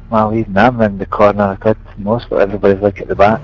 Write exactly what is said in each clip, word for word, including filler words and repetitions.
Well, even I'm in the corner of the pit most, but everybody's like at the back.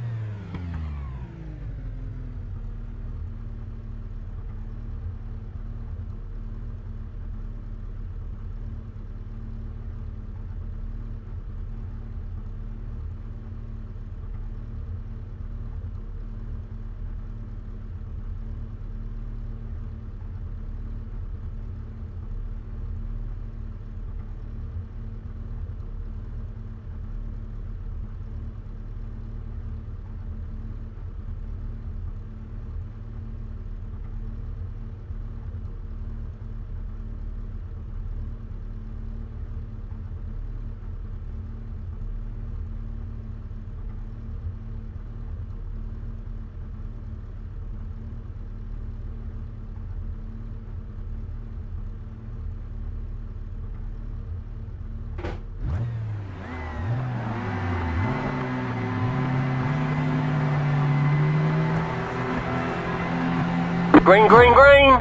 Green, green, green!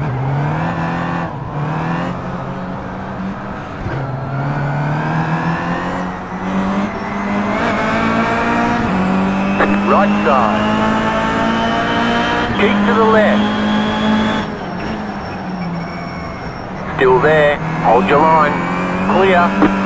Right side. Keep to the left. Still there. Hold your line. Clear.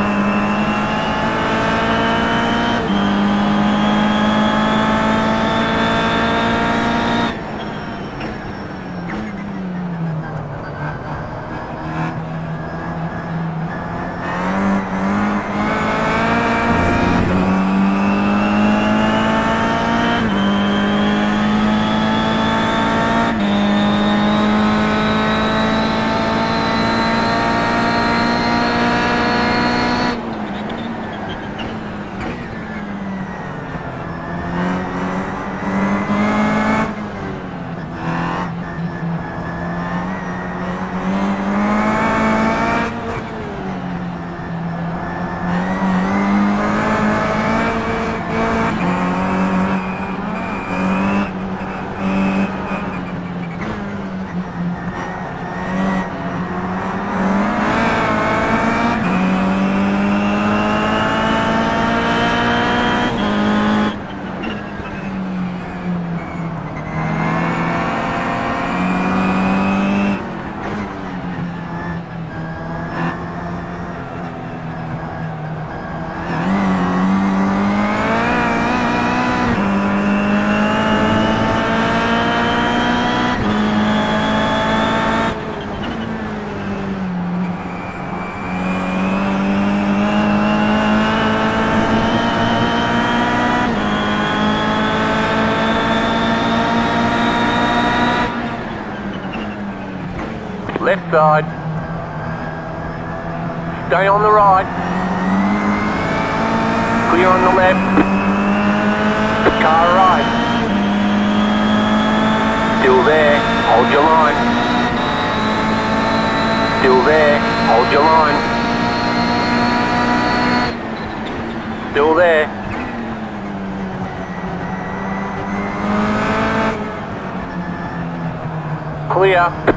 Left side. Stay on the right. Clear on the left. Car right. Still there. Hold your line. Still there. Hold your line. Still there. Clear.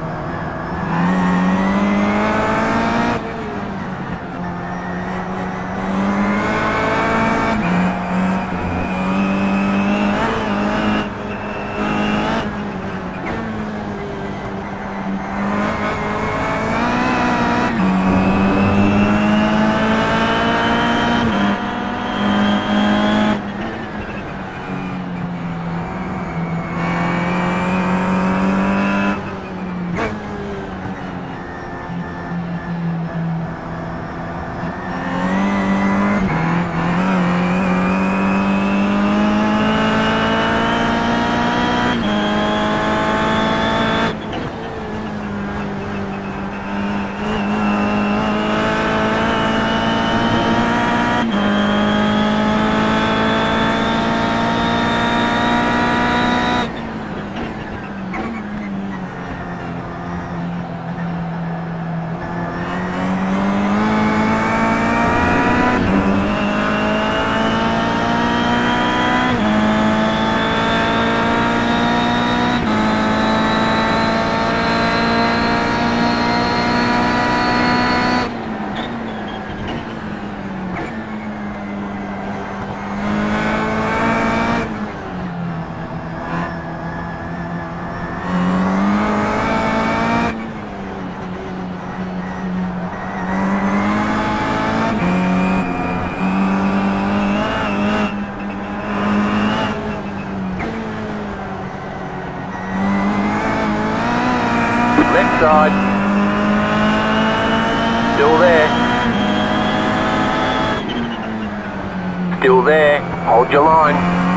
Still there. Hold your line.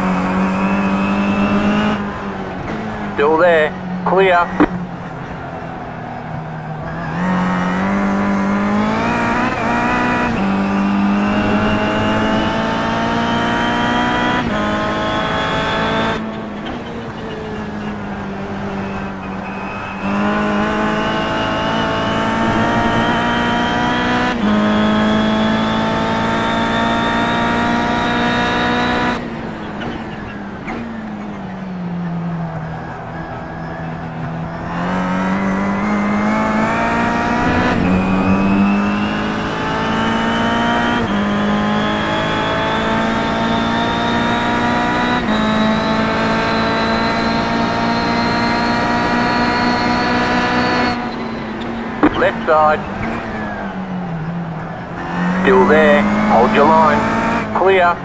Still there. Clear. Left side. Still there. Hold your line. Clear.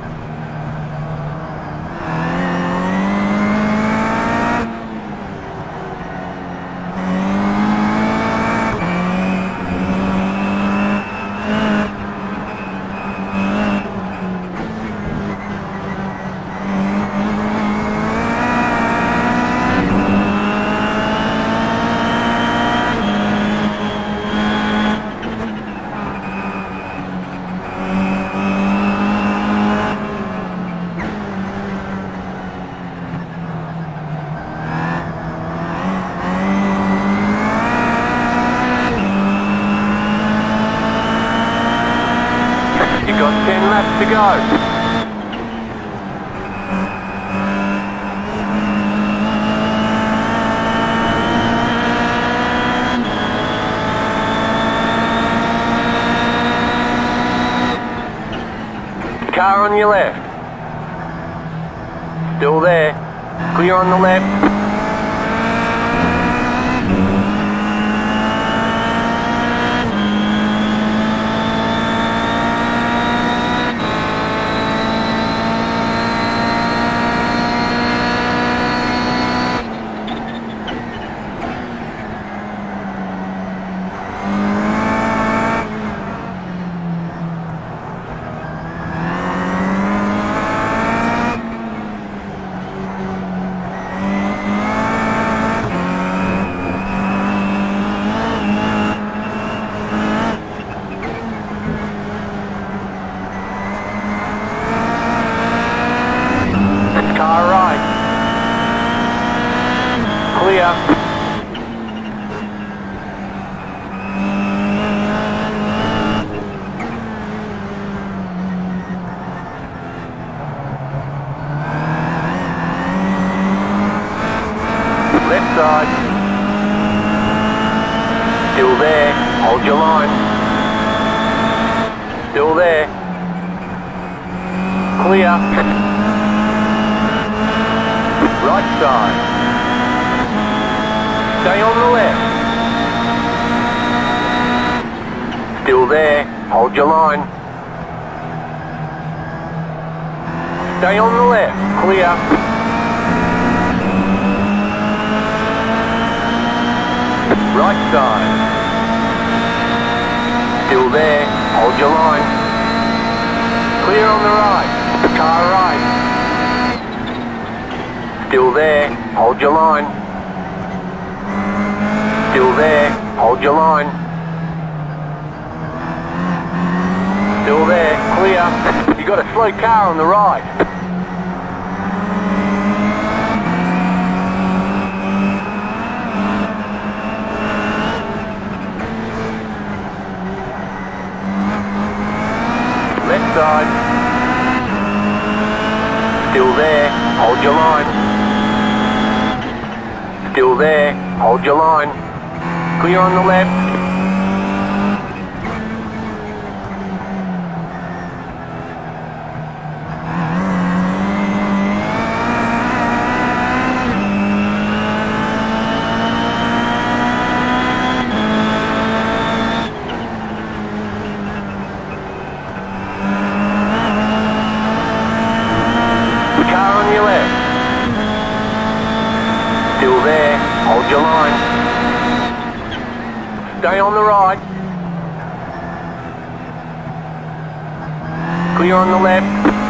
You've got ten laps to go. Car on your left. Still there. Clear on the left. Car right. Clear. Left side. Still there. Hold your line. Still there. Clear. Right side. Stay on the left. Still there. Hold your line. Stay on the left. Clear. Right side. Still there. Hold your line. Clear on the right. Car right. Still there, hold your line. Still there, hold your line. Still there, clear. You got a slow car on the right. Left side. Still there, hold your line. Still there, hold your line. Clear on the left. Car on your left. Still there, hold your line. Stay on the right. Clear on the left.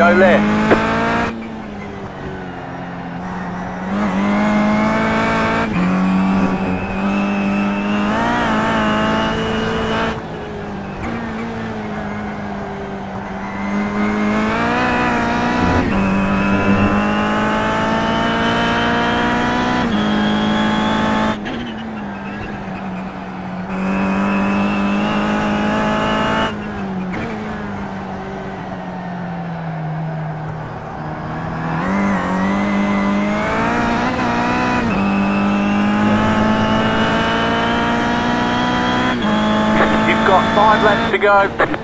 go left. Got five laps to go.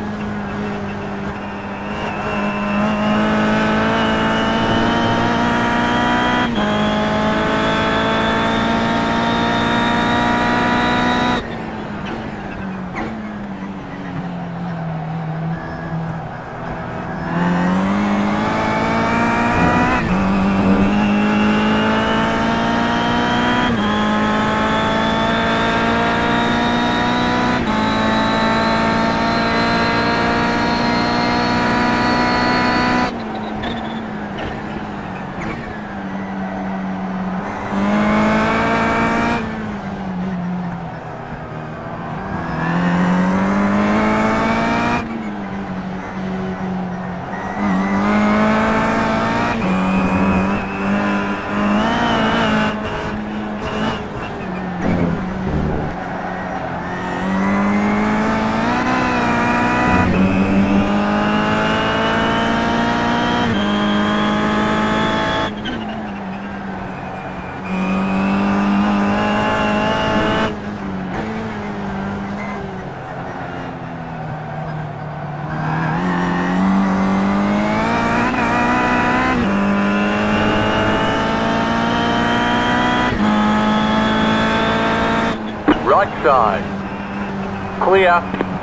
Right side. Clear.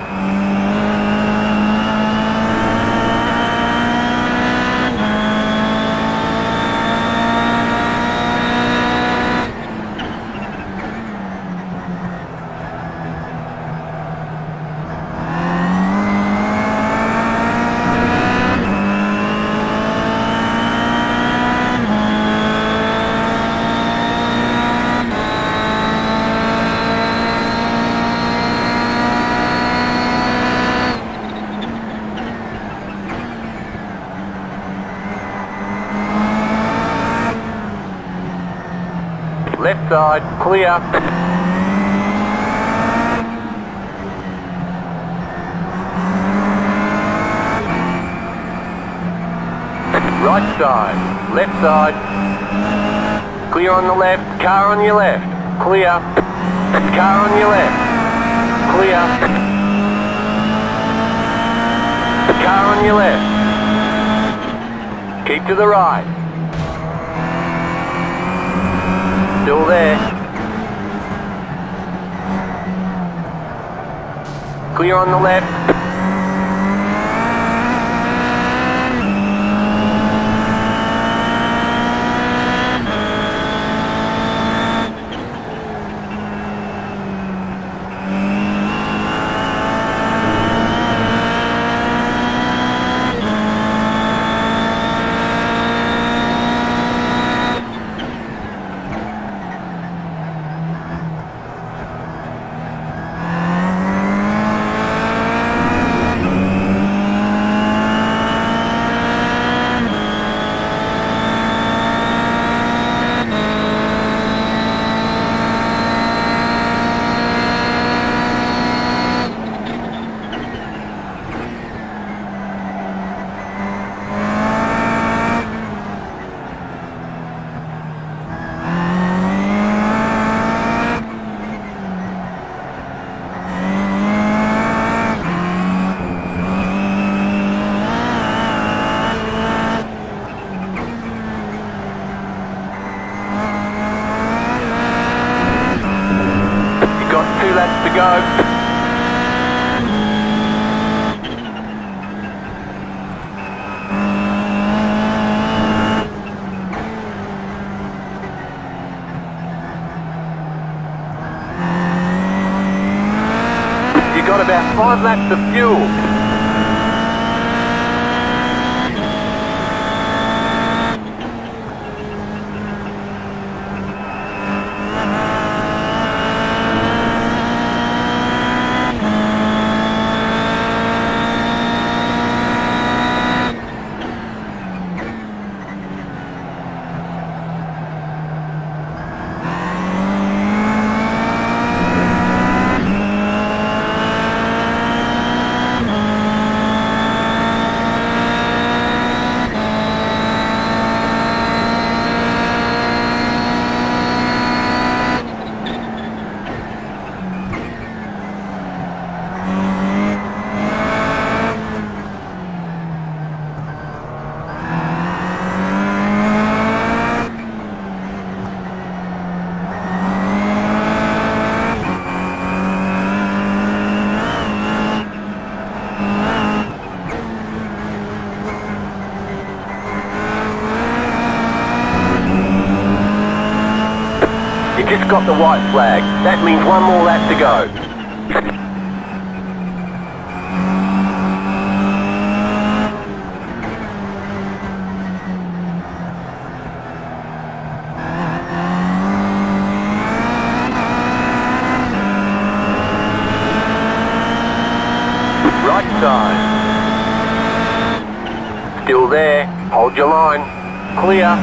Left side, clear. Right side, left side. Clear on the left, car on your left. Clear. Car on your left. Clear. Car on your left. Keep to the right. Still there. Clear on the left. To go. You got about five laps of fuel. got the white flag. That means one more lap to go. Right side. Still there. Hold your line. Clear.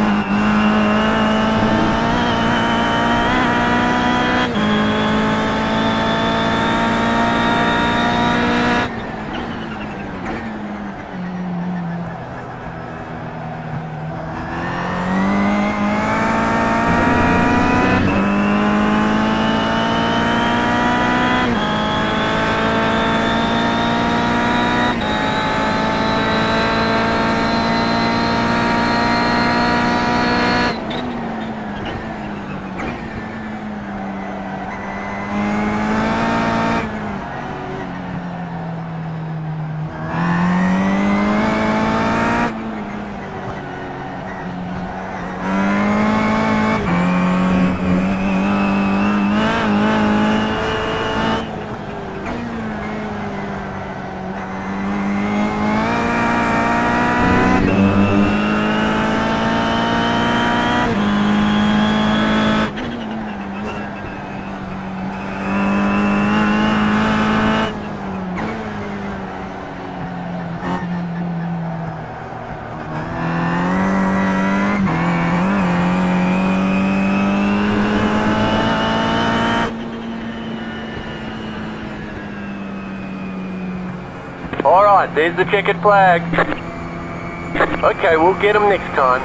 Alright, there's the checkered flag. Okay, we'll get them next time.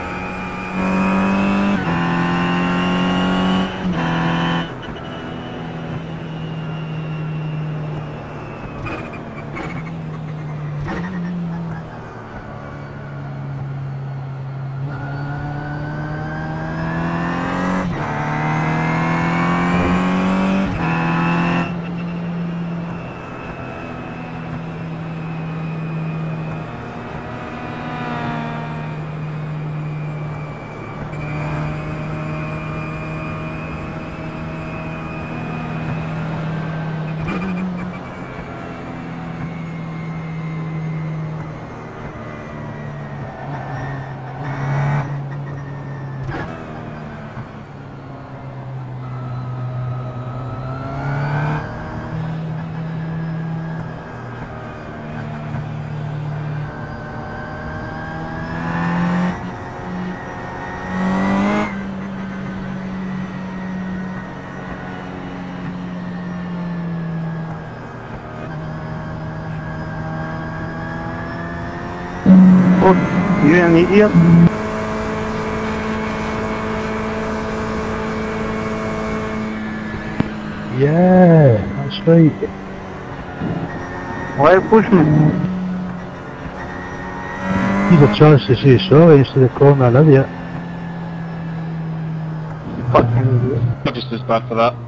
You're an idiot. Yeah, that's right. Why push me? He's a chance to say sorry instead of calling me an idiot. Fucking idiot. Just as bad for that.